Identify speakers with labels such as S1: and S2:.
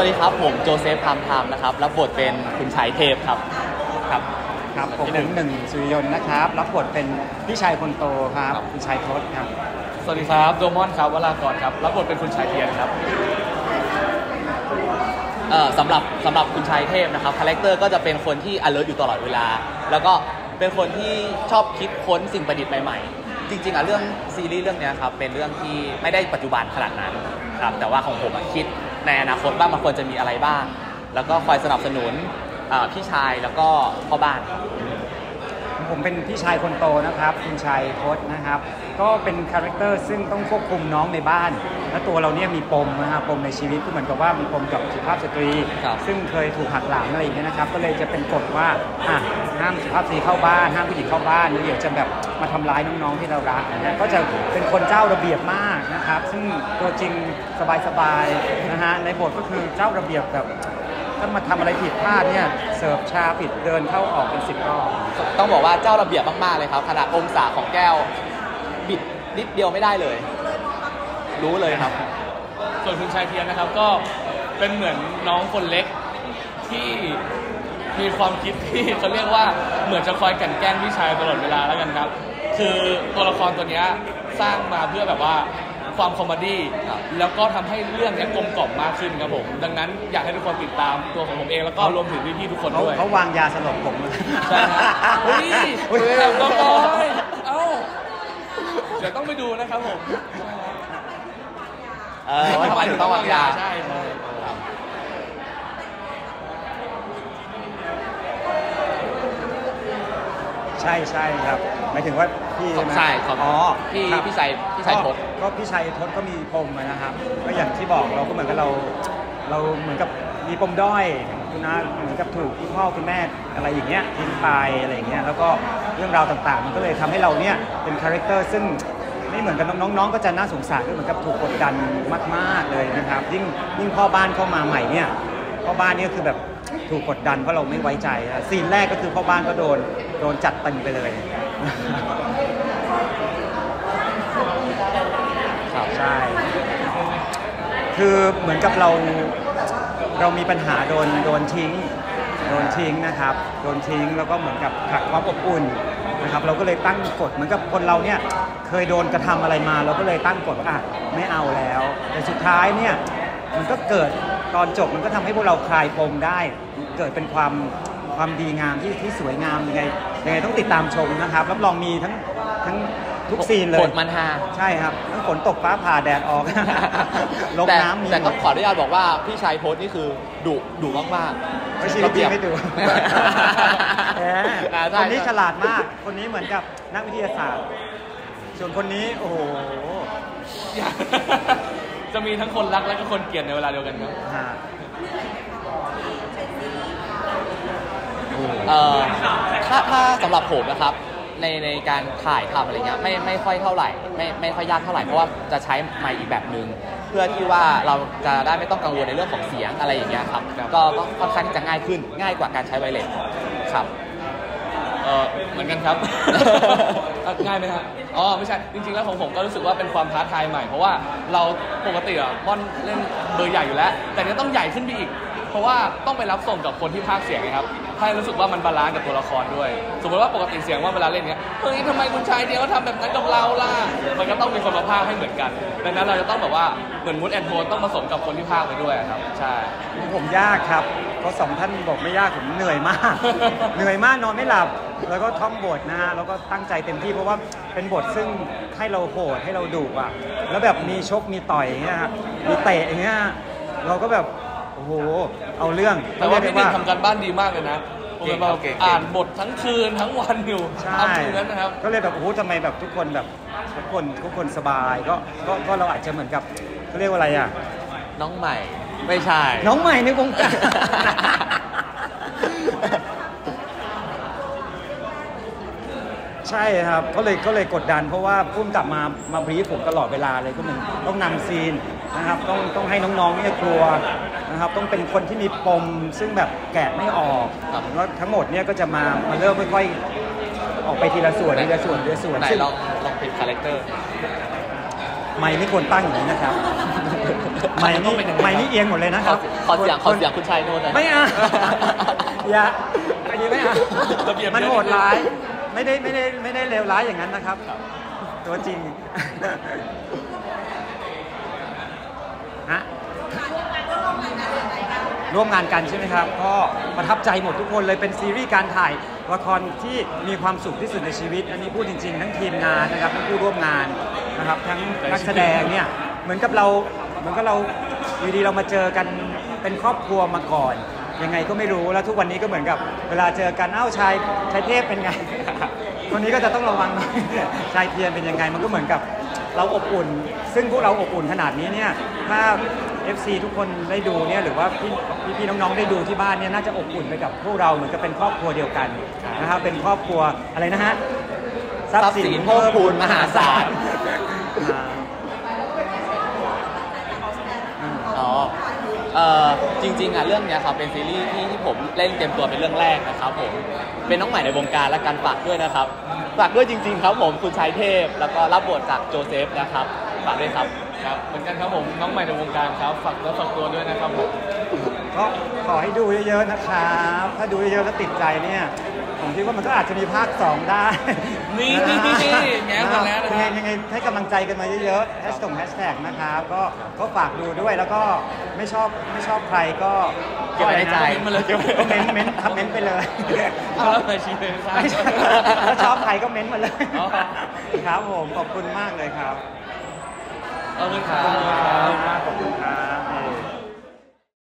S1: ดีครับผมโจเซฟพามไทม์นะครับรับบทเป็นคุณชายเทพครับ
S2: ครับผมหนึ่งสุริยนต์นะครับรับบทเป็นพี่ชายคนโตครับคุณชายทศครับ
S3: สวัสดีครับโดมอนครับวรากรครับรับบทเป็นคุณชายเทียนครับ
S1: สำหรับคุณชายเทพนะครับคาแรคเตอร์ก็จะเป็นคนที่ alert อยู่ตลอดเวลาแล้วก็เป็นคนที่ชอบคิดค้นสิ่งประดิษฐ์ใหม่ๆจริงๆเรื่องซีรีส์เรื่องนี้ครับเป็นเรื่องที่ไม่ได้ปัจจุบันขนาดนั้นครับแต่ว่าของผมคิดในอนาคตบ้างมันควรจะมีอะไรบ้างแล้วก็คอยสนับสนุนพี่ชายแล้วก็พ่อบ้าน
S2: ผมเป็นพี่ชายคนโตนะครับคุณชายทศนะครับก็เป็นคาแรคเตอร์ซึ่งต้องควบคุมน้องในบ้านและตัวเราเนี่ยมีปมนะครับปมในชีวิตก็เหมือนกับว่ามีปมกับสุภาพสตรีซึ่งเคยถูกหักหลังอะไรอย่างเงี้ยนะครับก็เลยจะเป็นกฎว่าห้ามสุภาพสตรีเข้าบ้านห้ามผู้หญิงเข้าบ้านเดี๋ยวจะแบบมาทำร้ายน้องๆที่เรารักนะก็จะเป็นคนเจ้าระเบียบมากนะครับซึ่งตัวจริงสบายๆนะฮะในบทก็คือเจ้าระเบียบแบบถ้ามาทำอะไรผิดพลาดเนี่ยเสิร์ฟชาผิดเดินเข้าออกเป็น10 รอบ
S1: ต้องบอกว่าเจ้าระเบียบมากๆเลยครับขนาดองศาของแก้วบิดนิดเดียวไม่ได้เลยรู้เลยครับ
S3: ส่วนคุณชายเทียนนะครับก็เป็นเหมือนน้องคนเล็กที่มีความคิดที่เขาเรียกว่าเหมือนจะคอยกลั่นแกล้งพี่ชายตลอดเวลาแล้วกันครับคือตัวละครตัวนี้สร้างมาเพื่อแบบว่าความคอมเมดี้แล้วก็ทำให้เรื่องนี้กลมกล่อมมากขึ้นครับผมดังนั้นอยากให้ทุกคนติดตามตัวของผมเองแล้วก็รวมถึงพี่ๆทุกคนด้วย
S2: เขาวางยาสลบผม
S3: ใช่ครับเฮ้ยแต่ก็เอ้าเดี๋ยวต้องไปดูนะครับผม
S1: ทำไมถึงต้องวางยา
S3: ใช่
S2: ใช่ครับหมายถึงว่าพี่
S1: ใช่ครับพี่ชายทศ
S2: ก็พี่ชายทศก็มีปมนะครับก็อย่างที่บอกเราก็เหมือนกับเราเหมือนกับมีปมด้อยนะเหมือนกับถูกคุณพ่อคุณแม่อะไรอย่างเงี้ยทิ้งไปอะไรอย่างเงี้ยแล้วก็เรื่องราวต่างๆมันก็เลยทำให้เราเนี่ยเป็นคาแรคเตอร์ซึ่งไม่เหมือนกับน้องๆก็จะน่าสงสารก็เหมือนกับถูกกดดันมากๆเลยนะครับยิ่งพ่อบ้านเข้ามาใหม่เนี่ยพ่อบ้านนี่คือแบบถูกกดดันเพราะเราไม่ไว้ใจซีนแรกก็คือพ่อบ้านก็โดนจัดเต็มไปเลย
S1: ครับ
S2: ใช่คือเหมือนกับเรามีปัญหาโดนทิ้งนะครับโดนทิ้งแล้วก็เหมือนกับขาดความอบอุ่นนะครับเราก็เลยตั้งกฎเหมือนกับคนเราเนี่ยเคยโดนกระทำอะไรมาเราก็เลยตั้งกฎว่าไม่เอาแล้วแต่สุดท้ายเนี่ยมันก็เกิดตอนจบมันก็ทำให้พวกเราคลายปมได้เกิดเป็นความดีงามที่สวยงามยังไงต้องติดตามชมนะครับรับรองมีทั้งทุกซีนเลย
S1: ฝนมันฮา
S2: ใช่ครับทั้งฝนตกฟ้าผ่าแดดออกลมน้ำมี
S1: แต่ก็ขออนุญาตบอกว่าพี่ชายโพสนี่คือดุมาก
S2: ๆไม่ใช่ระเบียบไม่ดุคนนี้ฉลาดมากคนนี้เหมือนกับนักวิทยาศาสตร์ส่วนคนนี้โอ้โห
S3: จะมีทั้งคนรักและก็คนเกลียดในเวลาเดียวกันครับ
S1: ถ้าสำหรับผมนะครับในการถ่ายทำอะไรเงี้ยไม่ค่อยเท่าไหร่ไม่ค่อยยากเท่าไหร่เพราะว่าจะใช้ไมค์อีกแบบนึงเพื่อที่ว่าเราจะได้ไม่ต้องกังวลในเรื่องของเสียงอะไรอย่างเงี้ยครับก็ค่อนข้างที่จะง่ายกว่าการใช้ไวเลสครับ
S3: เหมือนกันครับ ง่ายไหมครับไม่ใช่จริงๆแล้วของผมก็รู้สึกว่าเป็นความท้าทายใหม่เพราะว่าเราปกติม่อนเล่นเบอร์ใหญ่อยู่แล้วแต่เนี้ยต้องใหญ่ขึ้นไปอีกเพราะว่าต้องไปรับส่งกับคนที่พากย์เสียงนะครับให้รู้สึกว่ามันบาลานซ์กับตัวละครด้วยสมมติว่าปกติเสียงว่าเวลาเล่นเนี้ยเฮ้ยทำไมคุณชายเดียวเขาทำแบบนั้นกับเราล่ะมันก็ต้องมีคนมาพากย์ให้เหมือนกันดังนั้นเราจะต้องแบบว่าเหมือนมูดแอนโทนต้องผสมกับคนที่พากย์ไปด้วยครับใช่
S2: ผมยากครับเพราะ2 ท่านบอกไม่ยากผมเหนื่อยมาก เหนื่อยมากนอนไม่หลับแล้วก็ท่องบทนะฮะแล้วก็ตั้งใจเต็มที่เพราะว่าเป็นบทซึ่งให้เราโหดให้เราดุแล้วแบบมีชกมีต่อยอย่างเงี้ยครับมีเตะอย่างเงี้ยเราก็แบบโอ้โหเอาเรื่อง
S3: แต่ว่าพี่ดินทำการบ้านดีมากเลยนะผมแบบอ่านบททั้งคืนทั้งวันอยู่ทำอย่างนั้นนะครับ
S2: ก็เลยแบบโอ้โหทำไมแบบทุกคนแบบทุกคนสบายก็เราอาจจะเหมือนกับเขาเรียกว่าอะไร
S1: น้องใหม่ไม่ใช่
S2: น้องใหม่ในวงการใช่ครับก็เลยกดดันเพราะว่าพุ่งกลับมาบรีฟผมตลอดเวลาเลยก็เหมือนต้องนำซีนนะครับต้องให้น้องๆเนี่ยกลัวนะครับต้องเป็นคนที่มีปมซึ่งแบบแกะไม่ออกแล้วทั้งหมดเนี่ยก็จะมาเริ่มค่อยๆออกไปทีละส่วน
S1: ไหนลองปิดคาแรคเตอร์
S2: ไม่ไม่ควรตั้งอย่างนี้นะครับไม่นี่เอียงหมดเลยนะครับ
S1: ขอเสียงคุณชัยโน้ตหน่อย
S2: ไม่อ่ะอย่าอันนี้ไม่อ่ะ
S3: ระเบียบ
S2: มันโหดร้าย ไม่ได้เลวร้ายอย่างนั้นนะครับ ตัวจริงฮะร่วมงานกันใช่ไหมครับ ก็ประทับใจหมดทุกคนเลยเป็นซีรีส์การถ่ายละครที่มีความสุขที่สุดในชีวิต อันนี้พูดจริงๆ ทั้งทีมงานนะครับทั้งผู้ร่วมงานนะครับทั้งนักแสดงเนี่ยเหมือนกับเราอยู่ดีเรามาเจอกันเป็นครอบครัวมาก่อนยังไงก็ไม่รู้แล้วทุกวันนี้ก็เหมือนกับเวลาเจอกันเอ้าชายเทพเป็นไง คนนี้ก็จะต้องระวัง ชายเทียนเป็นยังไงมันก็เหมือนกับเราอบอุ่น ซึ่งพวกเราอบอุ่นขนาดนี้เนี่ยถ้า FC ทุกคนได้ดูเนี่ยหรือว่าพี่น้องๆได้ดูที่บ้านเนี่ยน่าจะอบอุ่นไปกับพวกเราเหมือนกับเป็นครอบครัวเดียวกันนะครับเป็นครอบครัวอะไรนะฮะ
S1: ทรัพย์สินเพิ่มพูนมหาศาล จริงๆเรื่องเนี้ยครับเป็นซีรีส์ที่ผมเล่นเต็มตัวเป็นเรื่องแรกนะครับผมเป็นน้องใหม่ในวงการและการฝากด้วยนะครับฝากด้วยจริงๆครับผมคุณชัยเทพแล้วก็รับบทจากโจเซฟนะครับฝากด้วยครับ
S3: ครับเหมือนกันครับผมน้องใหม่ในวงการครับฝากตัวด้วยนะครับผม
S2: ก็ขอให้ดูเยอะๆนะครับถ้าดูเยอะๆแล้วติดใจเนี่ยผมคิดว่ามันก็อาจจะมีภาค 2 ได้
S3: นี่แง้มมาแล้วนะครับ
S2: ยังไงให้กำลังใจกันมาเยอะๆแฮชแท็กนะครับก็ฝากดูด้วยแล้วก็ไม่ชอบใครก็
S1: เก็บไว้ในใจ
S2: มาเลยเม้นครับเม้นไปเลย
S3: เอาแล้วมาชี้เลยครับ
S2: ถ้าชอบใครก็เม้นมาเลยครับผมขอบคุณมากเลยครับ
S3: ขอบคุณครั
S2: ขอบคุณครับ